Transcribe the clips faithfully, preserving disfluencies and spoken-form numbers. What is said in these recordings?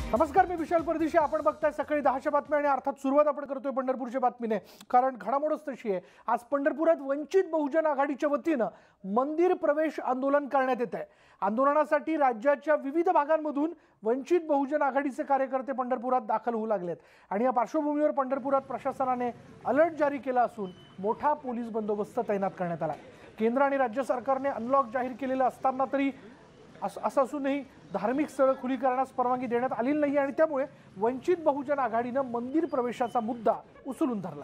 नमस्कार, मी विशाल परदेशी. आपण बघताय सकाळी दहाच्या बातम्या आणि अर्थात सुरुवात आपण करतोय पंढरपूरच्या बातमीने, कारण घडामोडच तशी आहे. आज पंढरपुरात वंचित बहुजन आघाडीच्या वतीनं मंदिर प्रवेश आंदोलन करण्यात येत आहे. आंदोलनासाठी राज्याच्या विविध भागांमधून वंचित बहुजन आघाडीचे कार्यकर्ते पंढरपुरात दाखल होऊ लागलेत आणि या पार्श्वभूमीवर पंढरपुरात प्रशासनाने अलर्ट जारी केला असून मोठा पोलीस बंदोबस्त तैनात करण्यात आला. केंद्र आणि राज्य सरकारने अनलॉक जाहीर केलेलं असताना तरी असं असूनही धार्मिक स्थळ खुली करण्यास परवानगी देण्यात आलेली नाही आणि त्यामुळे वंचित बहुजन आघाडीने मंदिर प्रवेशाचा मुद्दा उचलून धरला.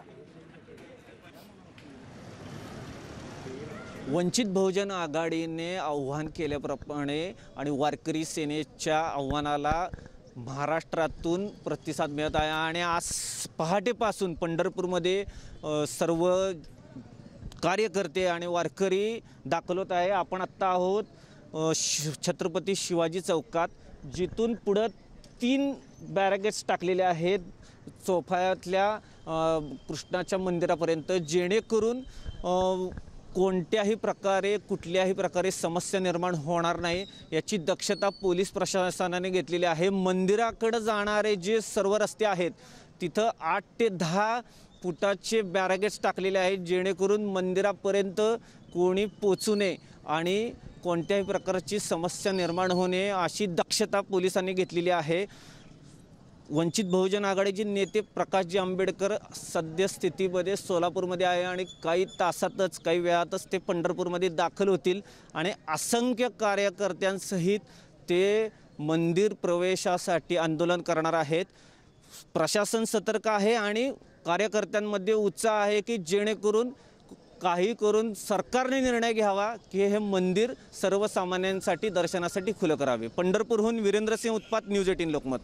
वंचित बहुजन आघाडीने आव्हान केल्याप्रमाणे आणि वारकरी सेनेच्या आव्हानाला महाराष्ट्रातून प्रतिसाद मिळत आहे आणि आज पहाटेपासून पंढरपूरमध्ये सर्व कार्यकर्ते आणि वारकरी दाखल होत आहे. आपण आत्ता आहोत छत्रपती शिवाजी चौकात, जिथून पुढं तीन बॅरिकेड्स टाकलेले आहेत चौफायातल्या कृष्णाच्या मंदिरापर्यंत, जेणेकरून कोणत्याही प्रकारे कुठल्याही प्रकारे समस्या निर्माण होणार नाही याची दक्षता पोलीस प्रशासनाने घेतलेली आहे. मंदिराकडे जाणारे जे सर्व रस्ते आहेत तिथं आठ ते दहा फुटाचे बॅरिकेड्स टाकलेले आहेत, जेणेकरून मंदिरापर्यंत कोणी पोचू नये आणि कोणत्याही प्रकारची समस्या निर्माण होणे अशी दक्षता पोलिसांनी घेतलेली आहे. वंचित बहुजन आघाडीचे नेते प्रकाशजी आंबेडकर सद्यस्थितीमध्ये सोलापूरमध्ये आहे आणि काही तासातच काही वेळातच ते पंढरपूरमध्ये दाखल होतील आणि असंख्य कार्यकर्त्यांसहित ते मंदिर प्रवेशासाठी आंदोलन करणार आहेत. प्रशासन सतर्क आहे आणि कार्यकर्त्यांमध्ये उत्साह आहे की जेणेकरून काही करून सरकारने निर्णय घ्यावा की हे मंदिर सर्वसामान्यांसाठी दर्शनासाठी खुलं करावे. पंढरपूरहून वीरेंद्र सिंह उत्पात, न्यूज अठरा लोकमत.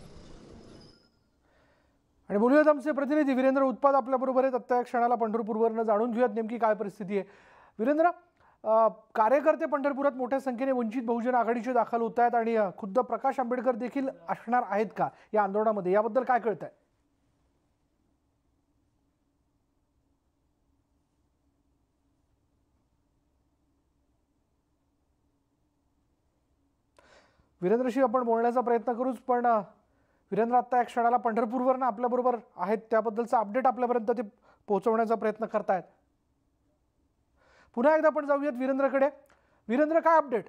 आणि बोलूयात आमचे प्रतिनिधी वीरेंद्र उत्पात आपल्याबरोबर आहेत. आत्ता या क्षणाला पंढरपूरवरनं जाणून घेऊयात नेमकी काय परिस्थिती आहे. वीरेंद्र, कार्यकर्ते पंढरपुरात मोठ्या संख्येने वंचित बहुजन आघाडीचे दाखल होत आहेत आणि खुद्द प्रकाश आंबेडकर देखील असणार आहेत का या आंदोलनामध्ये, याबद्दल काय कळतंय? वीरेंद्रशी आपण बोलण्याचा प्रयत्न करूच, पण वीरेंद्र आत्ता या क्षणाला पंढरपूरवरनं आपल्याबरोबर आहेत, त्याबद्दलचा अपडेट आपल्यापर्यंत ते पोहोचवण्याचा प्रयत्न करतायत. पुन्हा एकदा आपण जाऊयात वीरेंद्रकडे. वीरेंद्र, काय अपडेट?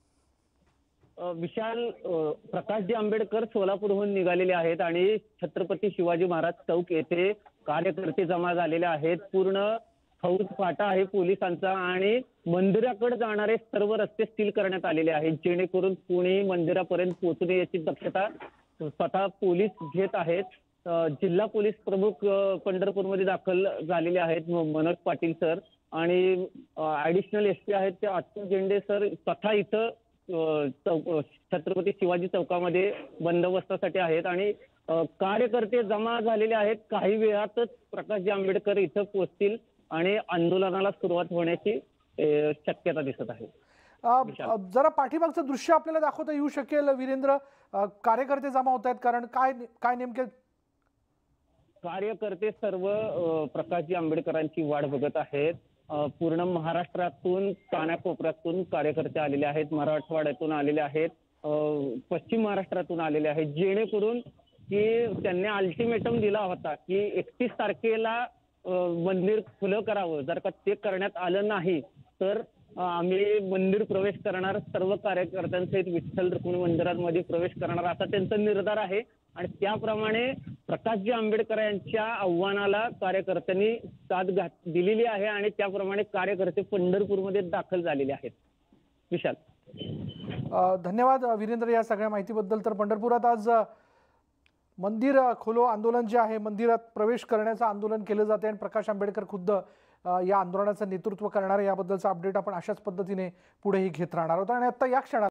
विशाल, प्रकाशजी आंबेडकर सोलापूरहून निघालेले आहेत आणि छत्रपती शिवाजी महाराज चौक येथे कार्यकर्ते जमा झालेले आहेत. पूर्ण फौज फाटा आहे पोलिसांचा आणि मंदिराकडे जाणारे सर्व रस्ते सील करण्यात आलेले आहेत, जेणेकरून कोणी मंदिरापर्यंत पोहोचू नये याची दक्षता स्वतः पोलीस घेत आहेत. जिल्हा पोलीस प्रमुख पंढरपूरमध्ये दाखल झालेले आहेत मनोज पाटील सर, आणि ऍडिशनल एस पी आहेत ते अतुल झेंडे सर स्वतः इथं चौक छत्रपती शिवाजी चौकामध्ये बंदोबस्तासाठी आहेत आणि कार्यकर्ते जमा झालेले आहेत. काही वेळातच प्रकाशजी आंबेडकर इथं पोहोचतील आणि आंदोलनाला सुरुवात होण्याची शक्यता दिसत आहे. जरा पाठीमागचं दृश्य आपल्याला दाखवता येऊ शकेल वीरेंद्र? कार्यकर्ते जमा होत आहेत, कारण काय काय नेमके कार्यकर्ते सर्व प्रकाशजी आंबेडकरांची वाट बघत आहेत. पूर्ण महाराष्ट्रातून कानाकोपऱ्यातून कार्यकर्ते आलेले आहेत, मराठवाड्यातून आलेले आहेत, पश्चिम महाराष्ट्रातून आलेले आहेत, जेणेकरून की त्यांनी अल्टिमेटम दिला होता की एकतीस तारखेला मंदिर खुलं करावं. जर का ते करण्यात आलं नाही तर आम्ही मंदिर प्रवेश करणार, सर्व कार्यकर्त्यांसहित विठ्ठल रुक्मिणी मंदिरांमध्ये प्रवेश करणार असा त्यांचा निर्धार आहे. आणि त्याप्रमाणे प्रकाशजी आंबेडकर यांच्या आव्हानाला कार्यकर्त्यांनी साथ घात दिलेली आहे आणि त्याप्रमाणे कार्यकर्ते पंढरपूरमध्ये दाखल झालेले आहेत. विशाल, धन्यवाद वीरेंद्र या सगळ्या माहितीबद्दल. तर पंढरपुरात आज मंदिर खोलो आंदोलन जे आहे, मंदिरात प्रवेश करण्याचं आंदोलन केलं जाते आणि प्रकाश आंबेडकर खुद्द या आंदोलनाचं नेतृत्व करणारे, याबद्दलचा अपडेट आपण अशाच पद्धतीने पुढेही घेत राहणार आहोत. आणि आता या क्षणाला